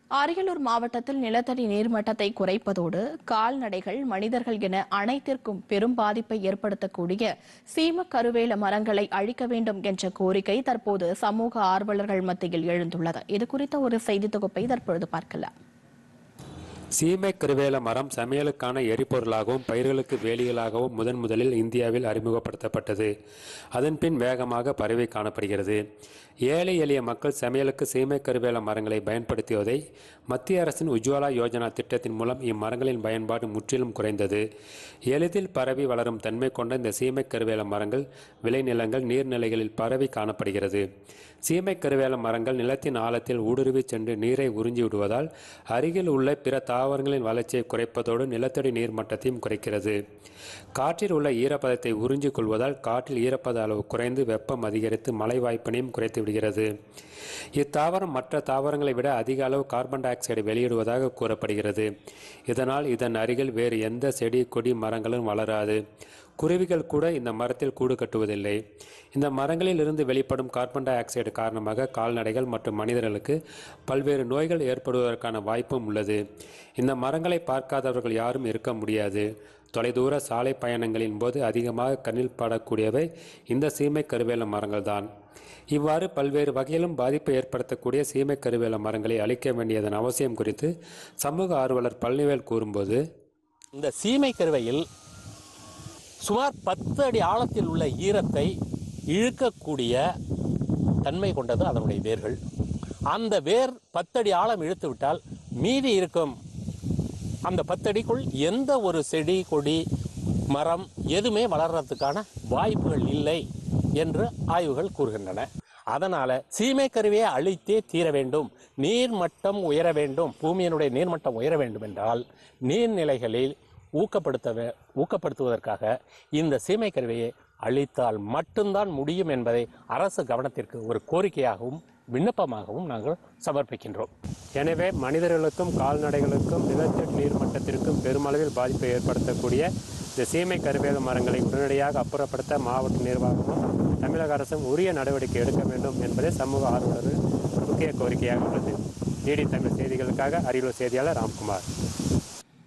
அரியலூர் மாவட்டத்தில் நிலத்தடி நீர்மட்டத்தை குறைப்பதோடு கால்நடைகள், மனிதர்கள் என அனைத்திற்கும் பெரும் பாதிப்பை ஏற்படுத்தக்கூடிய சீம கருவேல மரங்களை அழிக்க வேண்டும் என்ற கோரிக்கை தற்போது சமூக ஆர்வலர்கள் மத்தியில் எழுந்துள்ளது. இதுகுறித்த ஒரு செய்தி தொகுப்பை தற்பொழுது பார்க்கலாம். சீமை கருவேல மரம் சமையலுக்கான எரிபொருளாகவும் பயிர்களுக்கு வேலிகளாகவும் முதலில் இந்தியாவில் அறிமுகப்படுத்தப்பட்டது. அதன் பின் வேகமாக பரவி காணப்படுகிறது. ஏழை எளிய மக்கள் சமையலுக்கு சீமை கருவேல மரங்களை பயன்படுத்துவதை மத்திய அரசின் உஜ்வாலா யோஜனா திட்டத்தின் மூலம் இம்மரங்களின் பயன்பாடு முற்றிலும் குறைந்தது. எளிதில் பரவி வளரும் தன்மை கொண்ட இந்த சீமை கருவேல மரங்கள் விளைநிலங்கள், நீர்நிலைகளில் பரவி காணப்படுகிறது. சீமை கருவேல மரங்கள் நிலத்தின் ஆழத்தில் ஊடுருவி சென்று நீரை உறிஞ்சி விடுவதால் அருகில் உள்ள பிற தாவரங்களின் வளர்ச்சியை குறைப்பதோடு நிலத்தடி நீர் மட்டத்தையும் குறைக்கிறது. காற்றில் உள்ள ஈரப்பதத்தை உறிஞ்சிக் கொள்வதால் காற்றில் ஈரப்பத அளவு குறைந்து வெப்பம் அதிகரித்து மழை வாய்ப்பினையும் குறைத்து விடுகிறது. இத்தாவரம் மற்ற தாவரங்களை விட அதிக அளவு கார்பன் டை ஆக்சைடு வெளியிடுவதாக கூறப்படுகிறது. இதனால் இதன் அருகில் வேறு எந்த செடி, கொடி, மரங்களும் வளராது. குருவிகள் கூட இந்த மரத்தில் கூடு கட்டுவதில்லை. இந்த மரங்களில் இருந்து வெளிப்படும் கார்பன் டை ஆக்சைடு காரணமாக கால்நடைகள் மற்றும் மனிதர்களுக்கு பல்வேறு நோய்கள் ஏற்படுவதற்கான வாய்ப்பும் உள்ளது. இந்த மரங்களை பார்க்காதவர்கள் யாரும் இருக்க முடியாது. தொலைதூர சாலை பயணங்களின் போது அதிகமாக கண்ணில் படக்கூடியவை இந்த சீமை கருவேல மரங்கள் தான். இவ்வாறு பல்வேறு வகையிலும் பாதிப்பை ஏற்படுத்தக்கூடிய சீமை கருவேல மரங்களை அழிக்க வேண்டியதன் அவசியம் குறித்து சமூக ஆர்வலர் பழனிவேல் கூறும்போது, இந்த சீமை கருவையில் சுமார் 10 அடி ஆழத்தில் உள்ள ஈரத்தை இழுக்கக்கூடிய தன்மை கொண்டது அதனுடைய வேர்கள். அந்த வேர் 10 அடி ஆழம் இழுத்து விட்டால் மீதி இருக்கும் அந்த 10 அடிக்குள் எந்த ஒரு செடி, கொடி, மரம் எதுவுமே வளர்றதுக்கான வாய்ப்புகள் இல்லை என்று ஆய்வுகள் கூறுகின்றன. அதனால சீமை கருவியை அழித்தே தீர வேண்டும். நீர்மட்டம் உயர வேண்டும். பூமியினுடைய நீர்மட்டம் உயர வேண்டும் என்றால் நீர்நிலைகளில் ஊக்கப்படுத்துவதற்காக இந்த சீமை கருவியை அழித்தால் மட்டும்தான் முடியும் என்பதை அரசு கவனத்திற்கு ஒரு கோரிக்கையாகவும் விண்ணப்பமாகவும் நாங்கள் சமர்ப்பிக்கின்றோம். எனவே மனிதர்களுக்கும் கால்நடைகளுக்கும் நிலத்தடி நீர்மட்டத்திற்கும் பெருமளவில் பாதிப்பை ஏற்படுத்தக்கூடிய இந்த சீமை கருவேல மரங்களை உடனடியாக அப்புறப்படுத்த மாவட்ட நிர்வாகமும் தமிழக அரசும் உரிய நடவடிக்கை எடுக்க வேண்டும் என்பதே சமூக ஆர்வலர்கள் முக்கிய கோரிக்கையாக உள்ளது. நீடி தமிழ் செய்திகளுக்காக அரியலூர் செய்தியாளர் ராம்குமார்.